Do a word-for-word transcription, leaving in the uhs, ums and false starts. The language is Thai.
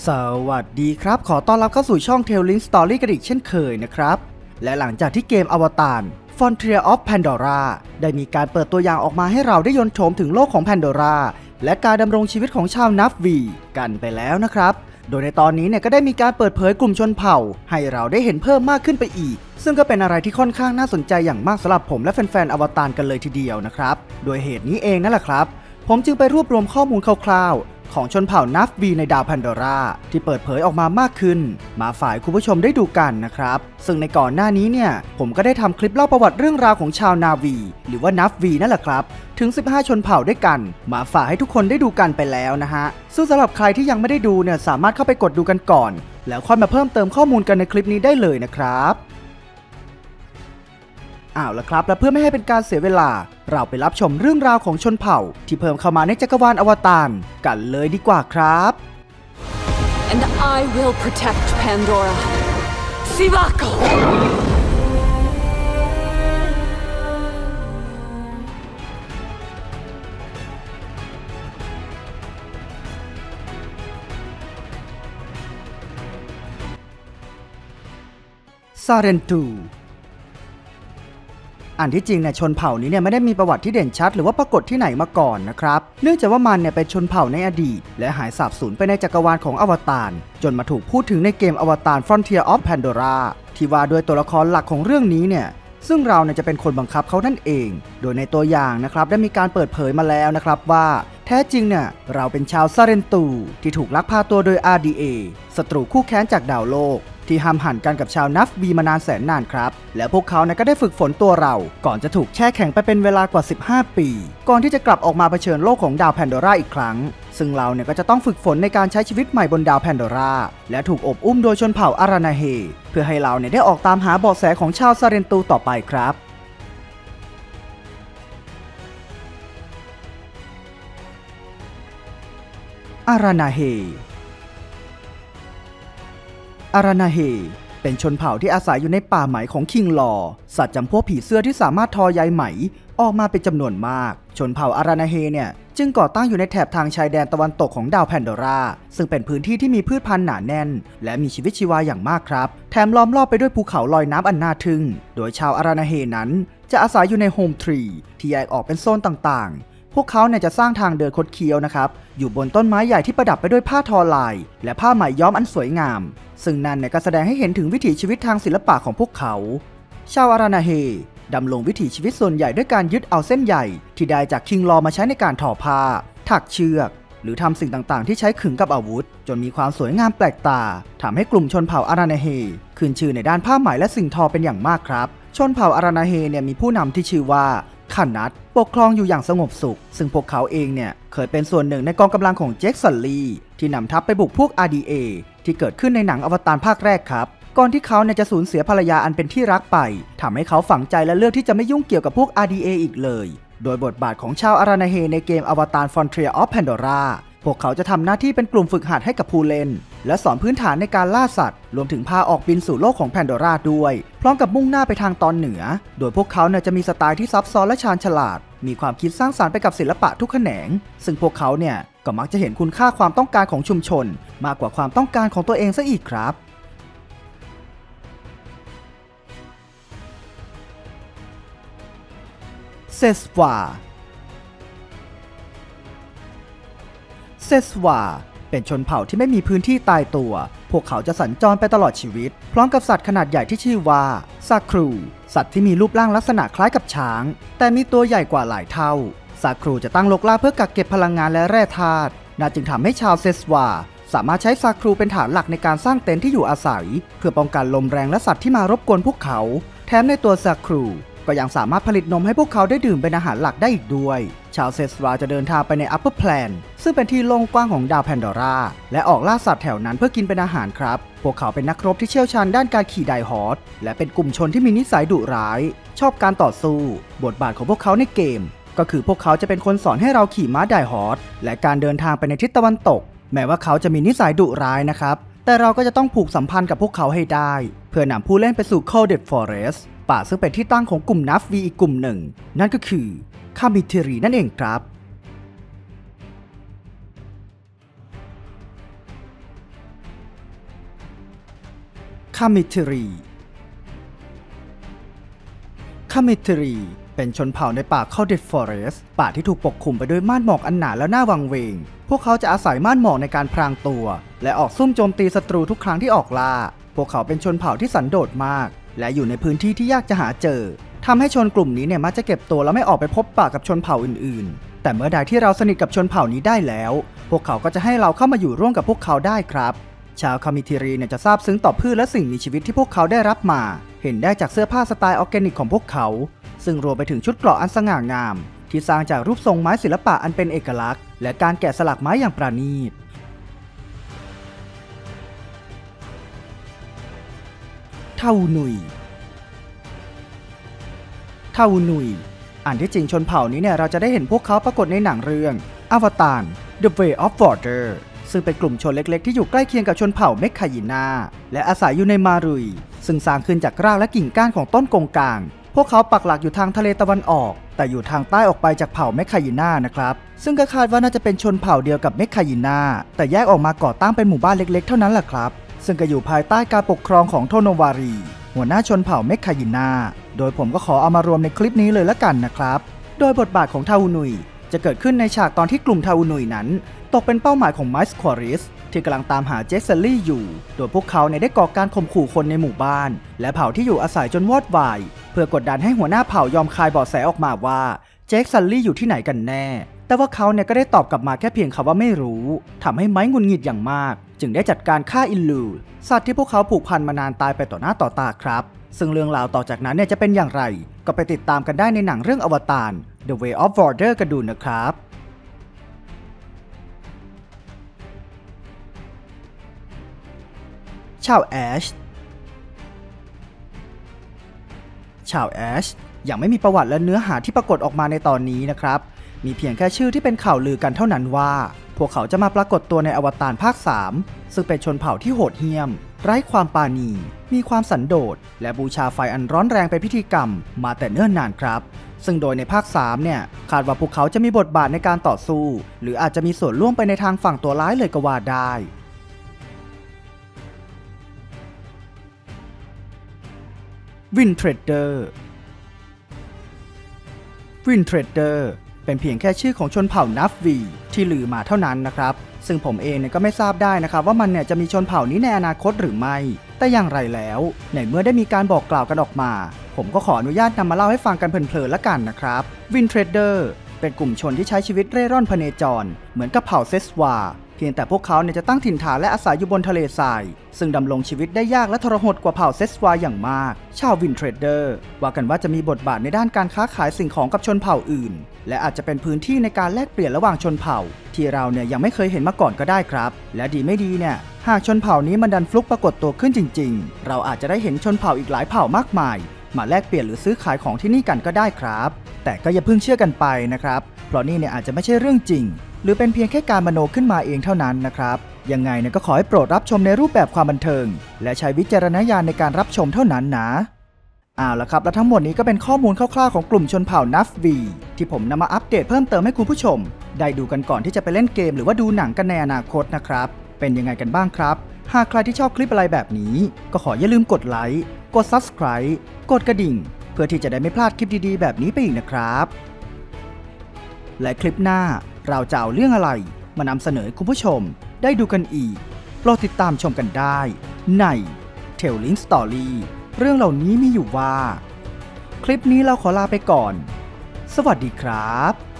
สวัสดีครับขอต้อนรับเข้าสู่ช่อง Telling Story กันอีกเช่นเคยนะครับและหลังจากที่เกมอวตาร Frontier of Pandora ได้มีการเปิดตัวอย่างออกมาให้เราได้ยนต์โฉมถึงโลกของ Pandora และการดำรงชีวิตของชาวนัฟวีกันไปแล้วนะครับโดยในตอนนี้เนี่ยก็ได้มีการเปิดเผยกลุ่มชนเผ่าให้เราได้เห็นเพิ่มมากขึ้นไปอีกซึ่งก็เป็นอะไรที่ค่อนข้างน่าสนใจอย่างมากสำหรับผมและแฟนๆอวตารกันเลยทีเดียวนะครับโดยเหตุนี้เองนั่นแหละครับผมจึงไปรวบรวมข้อมูลคร่าวๆของชนเผ่านัฟวีในดาวแพนโดราที่เปิดเผยออกมามากขึ้นมาฝ่ายคุณผู้ชมได้ดูกันนะครับซึ่งในก่อนหน้านี้เนี่ยผมก็ได้ทำคลิปเล่าประวัติเรื่องราวของชาวนาวีหรือว่านัฟวีนั่นแหละครับถึงสิบห้าชนเผ่าด้วยกันมาฝากให้ทุกคนได้ดูกันไปแล้วนะฮะซึ่งสำหรับใครที่ยังไม่ได้ดูเนี่ยสามารถเข้าไปกดดูกันก่อนแล้วค่อยมาเพิ่มเติมข้อมูลกันในคลิปนี้ได้เลยนะครับอ้าวแล้วครับและเพื่อไม่ให้เป็นการเสียเวลาเราไปรับชมเรื่องราวของชนเผ่าที่เพิ่มเข้ามาในจักรวาลอวตารกันเลยดีกว่าครับ And I will protect Pandora. Sivako! Sarentuอันที่จริงเนี่ยชนเผ่านี้เนี่ยไม่ได้มีประวัติที่เด่นชัดหรือว่าปรากฏที่ไหนมาก่อนนะครับเนื่องจากว่ามันเนี่ยเป็นชนเผ่าในอดีตและหายสาบสูญไปในจักรวาลของอวตารจนมาถูกพูดถึงในเกมอวตาร Frontier of Pandora ที่ว่าด้วยตัวละครหลักของเรื่องนี้เนี่ยซึ่งเราเนี่ยจะเป็นคนบังคับเขานั่นเองโดยในตัวอย่างนะครับได้มีการเปิดเผยมาแล้วนะครับว่าแท้จริงเนี่ยเราเป็นชาวซาเรนตูที่ถูกลักพาตัวโดย อาร์ ดี เอ ศัตรูคู่แค้นจากดาวโลกที่ห้ามหันกันกับชาวนัฟวีมานานแสนนานครับและพวกเขาเนี่ยก็ได้ฝึกฝนตัวเราก่อนจะถูกแช่แข็งไปเป็นเวลากว่าสิบห้าปีก่อนที่จะกลับออกมาเผชิญโลกของดาวแพนโดราอีกครั้งซึ่งเราเนี่ยก็จะต้องฝึกฝนในการใช้ชีวิตใหม่บนดาวแพนโดราและถูกอบอุ้มโดยชนเผ่าอารานาเฮเพื่อให้เราเนี่ยได้ออกตามหาเบาะแสของชาวซาเรนตูต่อไปครับอารานาเฮอารานาเฮเป็นชนเผ่าที่อาศัยอยู่ในป่าไหมของคิงลอสัตว์จำพวกผีเสื้อที่สามารถทอใยไหมออกมาเป็นจำนวนมากชนเผ่าอารานาเฮเนี่ยจึงก่อตั้งอยู่ในแถบทางชายแดนตะวันตกของดาวแพนโดราซึ่งเป็นพื้นที่ที่มีพืชพันธุ์หนาแน่นและมีชีวิตชีวาอย่างมากครับแถมล้อมรอบไปด้วยภูเขาลอยน้ำอันน่าทึ่งโดยชาวอารานาเฮนั้นจะอาศัยอยู่ในโฮมทรีที่แยกออกเป็นโซนต่างๆพวกเขาเนี่ยจะสร้างทางเดินคดเคี้ยวนะครับอยู่บนต้นไม้ใหญ่ที่ประดับไปด้วยผ้าทอลายและผ้าไหมย้อมอันสวยงามซึ่งนั่นเนี่ยก็แสดงให้เห็นถึงวิถีชีวิตทางศิลปะของพวกเขาชาวอารานาเฮดำรงวิถีชีวิตส่วนใหญ่ด้วยการยึดเอาเส้นใหญ่ที่ได้จากคิงลอมาใช้ในการทอผ้าถักเชือกหรือทำสิ่งต่างๆที่ใช้ขึงกับอาวุธจนมีความสวยงามแปลกตาทำให้กลุ่มชนเผ่าอารานาเฮขึ้นชื่อในด้านผ้าไหมและสิ่งทอเป็นอย่างมากครับชนเผ่าอารานาเฮเนี่ยมีผู้นำที่ชื่อว่าคานัทปกครองอยู่อย่างสงบสุขซึ่งพวกเขาเองเนี่ยเคยเป็นส่วนหนึ่งในกองกำลังของเจคสันลีที่นำทัพไปบุกพวก อาร์ ดี เอ ที่เกิดขึ้นในหนังอวตารภาคแรกครับก่อนที่เขาเนี่ยจะสูญเสียภรรยาอันเป็นที่รักไปทำให้เขาฝังใจและเลือกที่จะไม่ยุ่งเกี่ยวกับพวก อาร์ ดี เอ อีกเลยโดยบทบาทของชาวอารานาเฮในเกมอวตาร Frontier of Pandora พวกเขาจะทำหน้าที่เป็นกลุ่มฝึกหัดให้กับผู้เล่นและสอนพื้นฐานในการล่าสัตว์รวมถึงพาออกบินสู่โลกของแพนโดราด้วยพร้อมกับมุ่งหน้าไปทางตอนเหนือโดยพวกเขาเนี่ยจะมีสไตล์ที่ซับซ้อนและชาญฉลาดมีความคิดสร้างสรรค์ไปกับศิลปะทุกแขนงซึ่งพวกเขาเนี่ยก็มักจะเห็นคุณค่าความต้องการของชุมชนมากกว่าความต้องการของตัวเองซะอีกครับเซสวาเซสวาเป็นชนเผ่าที่ไม่มีพื้นที่ตายตัวพวกเขาจะสัญจรไปตลอดชีวิตพร้อมกับสัตว์ขนาดใหญ่ที่ชื่อว่าซาครูสัตว์ที่มีรูปร่างลักษณะคล้ายกับช้างแต่มีตัวใหญ่กว่าหลายเท่าซาครูจะตั้งรกรากเพื่อกักเก็บพลังงานและแร่ธาตุนั่นจึงทำให้ชาวเซสวาสามารถใช้ซาครูเป็นฐานหลักในการสร้างเต็นท์ที่อยู่อาศัยเพื่อป้องกันลมแรงและสัตว์ที่มารบกวนพวกเขาแถมในตัวซาครูก็ยังสามารถผลิตนมให้พวกเขาได้ดื่มเป็นอาหารหลักได้อีกด้วยชาวเซสวาจะเดินทางไปใน Upper Plan ซึ่งเป็นที่โล่งกว้างของดาวแพนโดราและออกล่าสัตว์แถวนั้นเพื่อกินเป็นอาหารครับพวกเขาเป็นนักรบที่เชี่ยวชาญด้านการขี่ไดฮอร์สและเป็นกลุ่มชนที่มีนิสัยดุร้ายชอบการต่อสู้บทบาทของพวกเขาในเกมก็คือพวกเขาจะเป็นคนสอนให้เราขี่ม้าไดฮอร์สและการเดินทางไปในทิศตะวันตกแม้ว่าเขาจะมีนิสัยดุร้ายนะครับแต่เราก็จะต้องผูกสัมพันธ์กับพวกเขาให้ได้เพื่อนำผู้เล่นไปสู่ Colded Forestป่าซึ่งเป็นที่ตั้งของกลุ่มนัฟวีอีกกลุ่มหนึ่งนั่นก็คือคามิเทรีนั่นเองครับคามิทรีคามิทรีเป็นชนเผ่าในป่าคอลเดตฟอเรสต์ป่าที่ถูกปกคลุมไปด้วยม่านหมอกอันหนาและน่าวังเวงพวกเขาจะอาศัยม่านหมอกในการพรางตัวและออกซุ่มโจมตีศัตรูทุกครั้งที่ออกล่าพวกเขาเป็นชนเผ่าที่สันโดษมากและอยู่ในพื้นที่ที่ยากจะหาเจอทำให้ชนกลุ่มนี้เนี่ยมักจะเก็บตัวแล้วไม่ออกไปพบปะกับชนเผ่าอื่นๆแต่เมื่อใดที่เราสนิทกับชนเผ่านี้ได้แล้วพวกเขาก็จะให้เราเข้ามาอยู่ร่วมกับพวกเขาได้ครับชาวคามิทิรีเนี่ยจะซาบซึ้งต่อพืชและสิ่งมีชีวิตที่พวกเขาได้รับมาเห็นได้จากเสื้อผ้าสไตล์ออร์แกนิกของพวกเขาซึ่งรวมไปถึงชุดเกราะอันสง่างามที่สร้างจากรูปทรงไม้ศิลปะอันเป็นเอกลักษณ์และการแกะสลักไม้อย่างประณีตเท่าหนุยเท่าหนุยอันที่จริงชนเผ่านี้เนี่ยเราจะได้เห็นพวกเขาปรากฏในหนังเรื่องอวตาร The Way of Water ซึ่งเป็นกลุ่มชนเล็กๆที่อยู่ใกล้เคียงกับชนเผ่าเมคคายินาและอาศัยอยู่ในมารุยซึ่งสร้างขึ้นจากรากและกิ่งก้านของต้นกงกางพวกเขาปักหลักอยู่ทางทะเลตะวันออกแต่อยู่ทางใต้ออกไปจากเผ่าเมคคายินานะครับซึ่งก็คาดว่าน่าจะเป็นชนเผ่าเดียวกับเมคคายินาแต่แยกออกมาก่อตั้งเป็นหมู่บ้านเล็กๆเท่านั้นแหละครับซึ่งก็อยู่ภายใต้การปกครองของโทโนวารีหัวหน้าชนเผ่าเมคคายินาโดยผมก็ขอเอามารวมในคลิปนี้เลยละกันนะครับโดยบทบาทของทาอุนุยจะเกิดขึ้นในฉากตอนที่กลุ่มทาอุนุยนั้นตกเป็นเป้าหมายของไมส์ควอริสที่กำลังตามหาเจคซัลลี่อยู่โดยพวกเขาเนี่ยได้ก่อการข่มขู่คนในหมู่บ้านและเผ่าที่อยู่อาศัยจนวอดวายเพื่อกดดันให้หัวหน้าเผ่ายอมคายเบาะแสออกมาว่าเจคซัลลี่อยู่ที่ไหนกันแน่แต่ว่าเขาเนี่ยก็ได้ตอบกลับมาแค่เพียงคำว่าไม่รู้ทำให้ไม้หงุดหงิดอย่างมากจึงได้จัดการฆ่าอินลูสัตว์ที่พวกเขาผูกพันมานานตายไปต่อหน้าต่อตาครับซึ่งเรื่องราวต่อจากนั้นเนี่ยจะเป็นอย่างไรก็ไปติดตามกันได้ในหนังเรื่องอวตาร The Way of Water กันดูนะครับชาวแอชชาวแอชยังไม่มีประวัติและเนื้อหาที่ปรากฏออกมาในตอนนี้นะครับมีเพียงแค่ชื่อที่เป็นข่าวลือกันเท่านั้นว่าพวกเขาจะมาปรากฏตัวในอวตารภาคสามซึ่งเป็นชนเผ่าที่โหดเหี้ยมไร้ความปราณีมีความสันโดษและบูชาไฟอันร้อนแรงเป็นพิธีกรรมมาแต่เนิ่นนานครับซึ่งโดยในภาคสามเนี่ยคาดว่าพวกเขาจะมีบทบาทในการต่อสู้หรืออาจจะมีส่วนร่วมไปในทางฝั่งตัวร้ายเลยก็ว่าได้วินเทรดเดอร์วินเทรดเดอร์เป็นเพียงแค่ชื่อของชนเผ่านัฟวีที่ลือมาเท่านั้นนะครับซึ่งผมเองเนี่ยก็ไม่ทราบได้นะครับว่ามันเนี่ยจะมีชนเผ่านี้ในอนาคตหรือไม่แต่อย่างไรแล้วในเมื่อได้มีการบอกกล่าวกันออกมาผมก็ขออนุญาตนำมาเล่าให้ฟังกันเพลินๆละกันนะครับวินเทรดเดอร์เป็นกลุ่มชนที่ใช้ชีวิตเร่ร่อนพเนจรเหมือนกับเผ่าเซสวาเพียงแต่พวกเขาเนี่ยจะตั้งถิ่นฐานและอาศัยอยู่บนทะเลทรายซึ่งดำรงชีวิตได้ยากและทรหดกว่าเผ่าเซสวาอย่างมากชาววินเทรดเดอร์ว่ากันว่าจะมีบทบาทในด้านการค้าขายสิ่งของกับชนเผ่าอื่นและอาจจะเป็นพื้นที่ในการแลกเปลี่ยนระหว่างชนเผ่าที่เราเนี่ยยังไม่เคยเห็นมาก่อนก็ได้ครับและดีไม่ดีเนี่ยหากชนเผ่านี้มันดันฟลุกปรากฏตัวขึ้นจริงๆเราอาจจะได้เห็นชนเผ่าอีกหลายเผ่ามากมายมาแลกเปลี่ยนหรือซื้อขายของที่นี่กันก็ได้ครับแต่ก็อย่าเพิ่งเชื่อกันไปนะครับเพราะนี่เนี่ยอาจจะไม่ใช่เรื่องจริงหรือเป็นเพียงแค่การมโนขึ้นมาเองเท่านั้นนะครับยังไงเนี่ยก็ขอให้โปรดรับชมในรูปแบบความบันเทิงและใช้วิจารณญาณในการรับชมเท่านั้นนะเอาละครับและทั้งหมดนี้ก็เป็นข้อมูลคร่าวๆของกลุ่มชนเผ่านัฟวีที่ผมนำมาอัปเดตเพิ่มเติมให้คุณผู้ชมได้ดูกันก่อนที่จะไปเล่นเกมหรือว่าดูหนังกันในอนาคตนะครับเป็นยังไงกันบ้างครับหากใครที่ชอบคลิปอะไรแบบนี้ก็ขออย่าลืมกดไลค์กด ซับสไครบ์ กดกระดิ่งเพื่อที่จะได้ไม่พลาดคลิปดีๆแบบนี้ไปอีกนะครับและคลิปหน้าเราจะเอาเรื่องอะไรมานำเสนอคุณผู้ชมได้ดูกันอีกโปรดติดตามชมกันได้ใน Telling Story เรื่องเหล่านี้มีอยู่ว่าคลิปนี้เราขอลาไปก่อนสวัสดีครับ